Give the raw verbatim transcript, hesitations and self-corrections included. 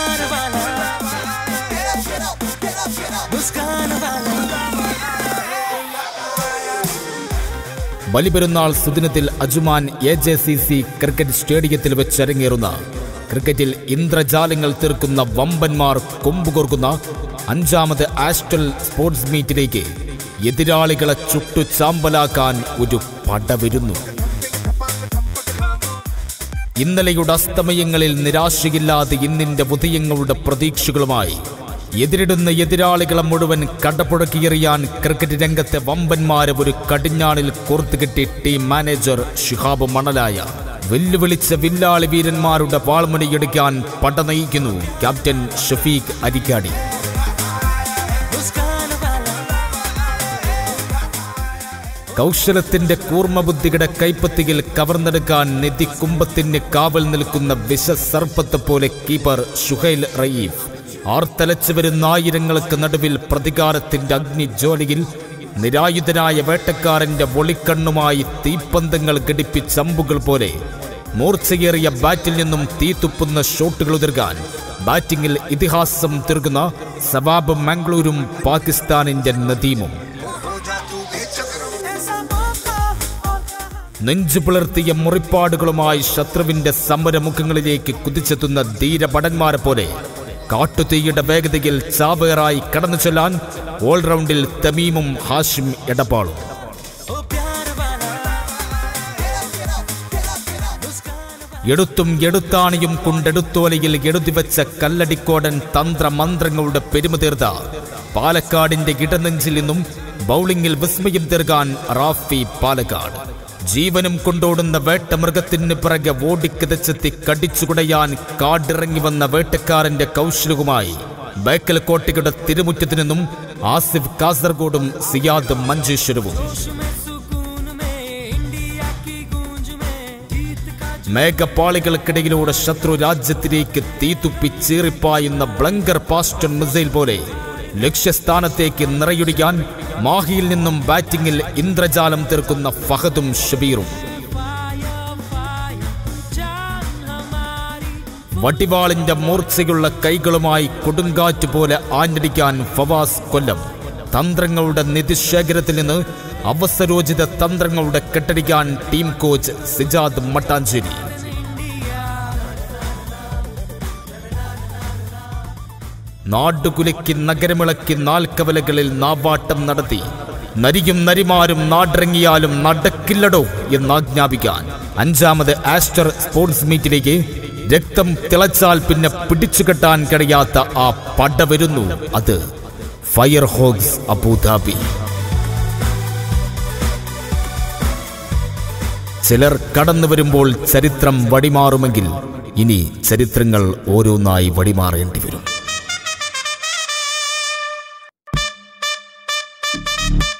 ബലിപെരുന്നാൾ സുദിനത്തിൽ Ajman A J C C cricket സ്റ്റേഡിയത്തിൽ വെച്ചരങ്ങേറുന്ന ക്രിക്കറ്റിൽ ഇന്ദ്രജാലങ്ങൾ തീർക്കുന്ന വമ്പന്മാർ കൊമ്പുകോർക്കുന്ന അഞ്ചാമത് ആസ്റ്റൽ സ്പോർട്സ് മീറ്റിലേക്ക് എതിരാളികളെ ചുട്ടു ചാമ്പലാക്കാൻ ഒരു പട വരുന്നു. ഇന്നലെയുടെ അസ്തമയങ്ങളിൽ നിരാശയില്ലാതെ ഇന്നിന്റെ ഉദയങ്ങളുടെ പ്രതീക്ഷകളുമായി എതിരിടുന്ന എതിരാളികളെ മുഴുവൻ കടപുഴക്കിയെറിയാൻ ക്രിക്കറ്റ് രംഗത്തെ വമ്പന്മാരെ ഒരു കടിഞ്ഞാണിൽ കോർത്തുകെട്ടി ടീം മാനേജർ ഷിഹാബ് മണലായ വെല്ലുവിളിച്ച വില്ലാളി വീരന്മാരുടെ വാൾമുനയെടുക്കാൻ പട നയിക്കുന്നു ക്യാപ്റ്റൻ ഷഫീഖ് അരിക്കാടി. കൗശലത്തിന്റെ കൂർമ്മബുദ്ധിയുടെ കൈപ്പത്തിയിൽ കവർന്നെടുക്കാൻ നെതിക്കുമ്പത്തിന് കാവൽ നിൽക്കുന്ന വിഷസർപ്പത്തെ പോലെ കീപ്പർ ഷുഹൈൽ റയീഫ് ആർത്തലച്ചു വരുന്ന ആയിരങ്ങൾക്ക് നടുവിൽ പ്രതികാരത്തിന്റെ അഗ്നിജ്വാലയിൽ നിരായുധനായ വേട്ടക്കാരന്റെ ഒളിക്കണ്ണുമായി തീപ്പന്തങ്ങൾ ഘടിപ്പിച്ച അമ്പുകൾ പോലെ മൂർച്ചയേറിയ ബാറ്റിൽ നിന്നും തീത്തുപ്പുന്ന ഷോട്ടുകൾ ഉതിർക്കാൻ ബാറ്റിംഗിൽ ഇതിഹാസം തീർക്കുന്ന സവാബ് മംഗളൂരും പാകിസ്ഥാനിന്റെ നദീമും. നെഞ്ചു പുലർത്തിയ മുറിപ്പാടുകളുമായി ശത്രുവിന്റെ സമരമുഖങ്ങളിലേക്ക് കുതിച്ചെത്തുന്ന ധീരഭടന്മാരെ പോലെ കാട്ടുതീയുടെ വേഗതയിൽ ചാവേറായി കടന്നു ചെല്ലാൻ ഓൾറൗണ്ടിൽ തമീമും ഹാഷിം എടപ്പാളും. എടുത്തും എടുത്താണിയും കൊണ്ടെടുത്തോലയിൽ എഴുതിവെച്ച കല്ലടിക്കോടൻ തന്ത്രമന്ത്രങ്ങളുടെ പെരുമ തീർത്ത പാലക്കാടിന്റെ ഇടനെഞ്ചിൽ നിന്നും ബൗളിംഗിൽ വിസ്മയം തീർക്കാൻ റാഫി പാലക്കാട്. ജീവനും കൊണ്ടോടുന്ന വേട്ടമൃഗത്തിന് പിറകെ ഓടിക്കിതച്ചെത്തി കടിച്ചുകുടയാൻ കാടിറങ്ങി വന്ന വേട്ടക്കാരന്റെ കൗശലവുമായി ബേക്കൽ കോട്ടയുടെ തിരുമുറ്റത്തു നിന്നും ആസിഫ് കാസർഗോഡും സിയാദ് മഞ്ചേശ്വരവും. മേഘപാളികൾക്കിടയിലൂടെ ശത്രു രാജ്യത്തിലേക്ക് തീതുപ്പി ചീറിപ്പായുന്ന ബ്ലങ്കർ പാസ്റ്റൺ മിസൈൽ പോലെ ലക്ഷ്യസ്ഥാനത്തേക്ക് നിറയൊടിക്കാൻ മാഹിയിൽ നിന്നും ബാറ്റിംഗിൽ ഇന്ദ്രജാലം തീർക്കുന്ന ഫഹദും ഷബീറും. വടിവാളിന്റെ മൂർച്ചയുള്ള കൈകളുമായി കൊടുങ്കാറ്റ് പോലെ ആഞ്ഞടിക്കാൻ ഫവാസ് കൊല്ലം. തന്ത്രങ്ങളുടെ നിധിശേഖരത്തിൽ നിന്ന് അവസരോചിത തന്ത്രങ്ങളുടെ കെട്ടടിക്കാൻ ടീം കോച്ച് സിജാദ് മട്ടാഞ്ചേരി. നാടുകുലയ്ക്ക് നഗരമിളക്കി നാൽക്കവലകളിൽ നാവാട്ടം നടത്തി നരിയും നരിമാരും നാടിറങ്ങിയാലും നടക്കില്ലടോ എന്നാജ്ഞാപിക്കാൻ അഞ്ചാമത് ആസ്റ്റർ സ്പോർട്സ് മീറ്റിലേക്ക് രക്തം തിളച്ചാൽ പിന്നെ പിടിച്ചുകെട്ടാൻ കഴിയാത്ത ആ പട വരുന്നു. അത് ഫയർ ഹോഗ്സ് അബുദാബി. ചിലർ കടന്നു വരുമ്പോൾ ചരിത്രം വടിമാറുമെങ്കിൽ ഇനി ചരിത്രങ്ങൾ ഓരോന്നായി വടിമാറേണ്ടി വരും.